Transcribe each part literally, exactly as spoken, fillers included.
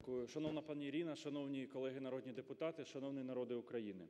Шановна пані Ірина, шановні колеги народні депутати, шановний народе України!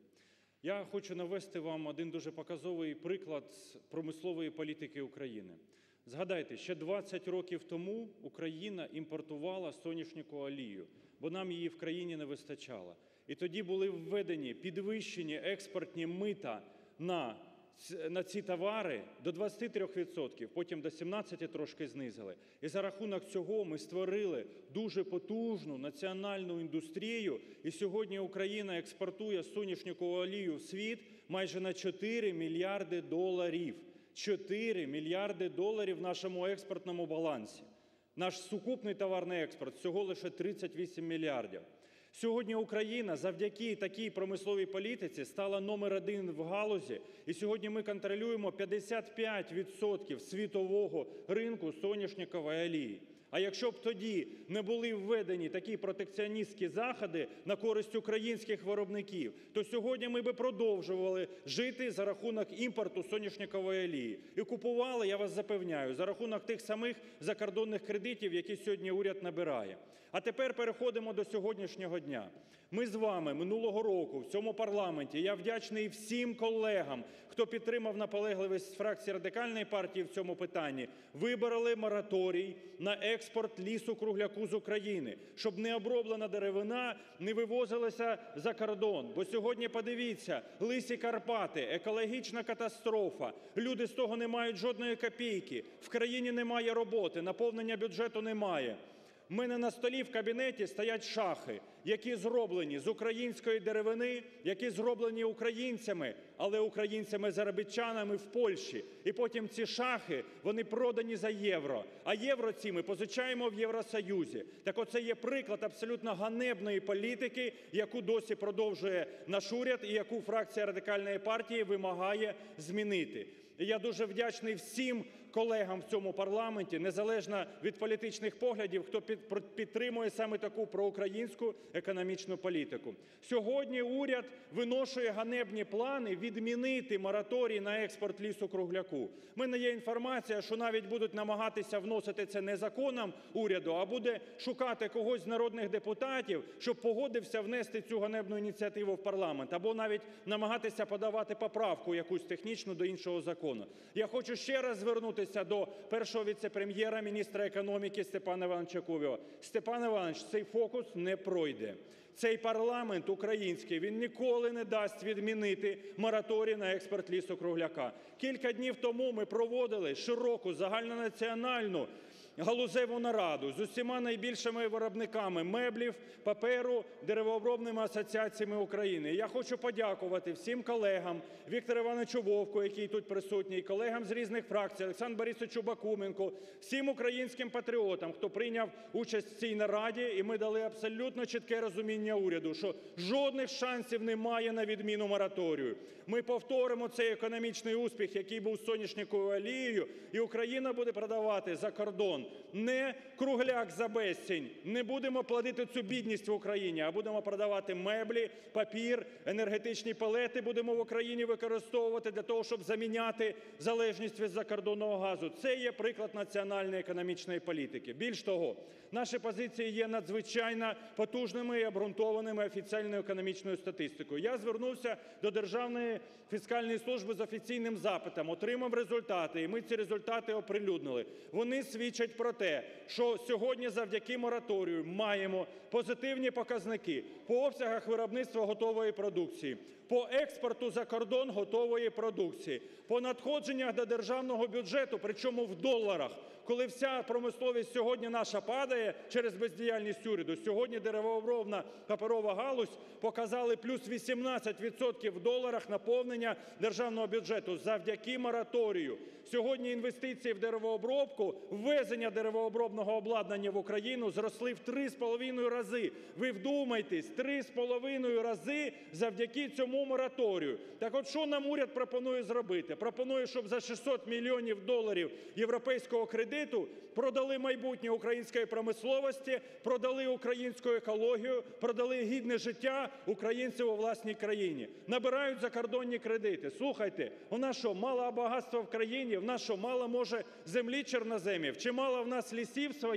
Я хочу навести вам один дуже показовий приклад промислової політики України. Згадайте, ще двадцять років тому Україна імпортувала соняшникову олію, бо нам її в країні не вистачало. І тоді були введені підвищені експортні мита на на ці товари до двадцяти трьох відсотків, потім до сімнадцяти трошки знизили. І за рахунок цього ми створили дуже потужну національну індустрію, і сьогодні Україна експортує соняшникову олію в світ майже на чотири мільярди доларів. чотири мільярди доларів в нашому експортному балансі. Наш сукупний товарний експорт всього лише тридцять вісім мільярдів. Сьогодні Україна завдяки такій промисловій політиці стала номер один в галузі, і сьогодні ми контролюємо п'ятдесят п'ять відсотків світового ринку соняшникової олії. А якщо б тоді не були введені такі протекціоністські заходи на користь українських виробників, то сьогодні ми би продовжували жити за рахунок імпорту соняшникової олії. І купували, я вас запевняю, за рахунок тих самих закордонних кредитів, які сьогодні уряд набирає. А тепер переходимо до сьогоднішнього дня. Ми з вами минулого року в цьому парламенті, я вдячний всім колегам, хто підтримав наполегливість фракції Радикальної партії в цьому питанні, вибороли мораторій на експорт лісу-кругляку з України, щоб необроблена деревина не вивозилася за кордон. Бо сьогодні, подивіться, лисі Карпати, екологічна катастрофа, люди з того не мають жодної копійки, в країні немає роботи, наповнення бюджету немає. У мене на столі в кабінеті стоять шахи, які зроблені з української деревини, які зроблені українцями, але українцями-заробітчанами в Польщі. І потім ці шахи, вони продані за євро, а євро ці ми позичаємо в Євросоюзі. Так оце є приклад абсолютно ганебної політики, яку досі продовжує наш уряд і яку фракція Радикальної партії вимагає змінити. І я дуже вдячний всім колегам в цьому парламенті, незалежно від політичних поглядів, хто підтримує саме таку проукраїнську економічну політику. Сьогодні уряд виношує ганебні плани відмінити мораторій на експорт лісу-кругляку. У мене є інформація, що навіть будуть намагатися вносити це не законом уряду, а буде шукати когось з народних депутатів, щоб погодився внести цю ганебну ініціативу в парламент, або навіть намагатися подавати поправку якусь технічну до іншого закону. Я хочу ще раз звернутися до першого віце-прем'єра, міністра економіки Степана Івановича Кубіва. Степан Іванович, цей фокус не пройде. Цей парламент український, він ніколи не дасть відмінити мораторій на експорт лісу-кругляка. Кілька днів тому ми проводили широку загальнонаціональну галузеву нараду з усіма найбільшими виробниками меблів, паперу, деревообробними асоціаціями України. Я хочу подякувати всім колегам, Віктору Івановичу Вовку, який тут присутній, колегам з різних фракцій, Олександру Борисовичу Бакуменку, всім українським патріотам, хто прийняв участь в цій нараді, і ми дали абсолютно чітке розуміння уряду, що жодних шансів немає на відміну мораторію. Ми повторимо цей економічний успіх, який був з соняшниковою олією, і Україна буде продавати за кордон не кругляк за безцінь, не будемо плодити цю бідність в Україні, а будемо продавати меблі, папір, енергетичні пелети будемо в Україні використовувати для того, щоб заміняти залежність від закордонного газу. Це є приклад національної економічної політики. Більш того, наші позиції є надзвичайно потужними і обґрунтованими офіційною економічною статистикою. Я звернувся до Державної фіскальної служби з офіційним запитом, отримав результати, і ми ці результати оприлюднили. Вони свідчать про те, що сьогодні завдяки мораторію маємо позитивні показники по обсягах виробництва готової продукції, по експорту за кордон готової продукції, по надходженнях до державного бюджету, причому в доларах. Коли вся промисловість сьогодні наша падає через бездіяльність уряду, сьогодні деревообробна паперова галузь показали плюс вісімнадцять відсотків в доларах наповнення державного бюджету завдяки мораторію. Сьогодні інвестиції в деревообробку, ввезення деревообробного обладнання в Україну зросли в три з половиною рази. Ви вдумайтесь, три з половиною рази завдяки цьому мораторію. Так от, що нам уряд пропонує зробити? Пропонує, щоб за шістсот мільйонів доларів європейського кредиту продали майбутнє української промисловості, продали українську екологію, продали гідне життя українців у власній країні. Набирають закордонні кредити. Слухайте, у нас що, мало багатства в країні? В нас що, мало може землі чорноземів? Чи мало в нас лісів своїх?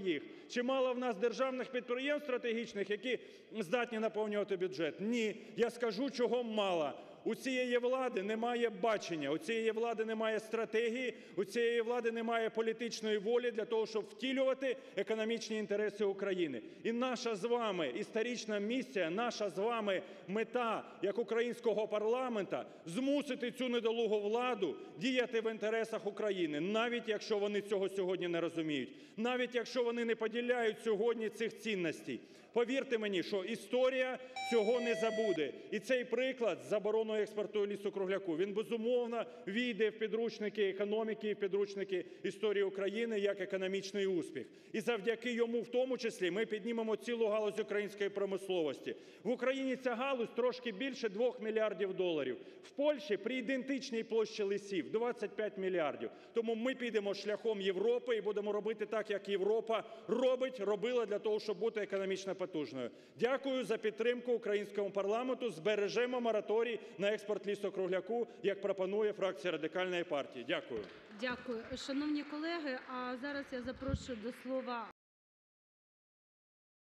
Чи мало в нас державних підприємств стратегічних, які здатні наповнювати бюджет? Ні. Я скажу, чого мало. У цієї влади немає бачення, у цієї влади немає стратегії, у цієї влади немає політичної волі для того, щоб втілювати економічні інтереси України. І наша з вами історична місія, наша з вами мета як українського парламенту – змусити цю недолугу владу діяти в інтересах України, навіть якщо вони цього сьогодні не розуміють, навіть якщо вони не поділяють сьогодні цих цінностей. Повірте мені, що історія цього не забуде. І цей приклад з забороною експорту лісу-кругляку, він, безумовно, війде в підручники економіки і в підручники історії України як економічний успіх. І завдяки йому, в тому числі, ми піднімемо цілу галузь української промисловості. В Україні ця галузь трошки більше двох мільярдів доларів. В Польщі при ідентичній площі лісів – двадцять п'ять мільярдів. Тому ми підемо шляхом Європи і будемо робити так, як Європа робить, робила для того, щоб бути економічно потужною. Дякую за підтримку українському парламенту. Збережемо мораторій на експорт лісу-кругляку, як пропонує фракція Радикальної партії. Дякую. Дякую. Шановні колеги, а зараз я запрошую до слова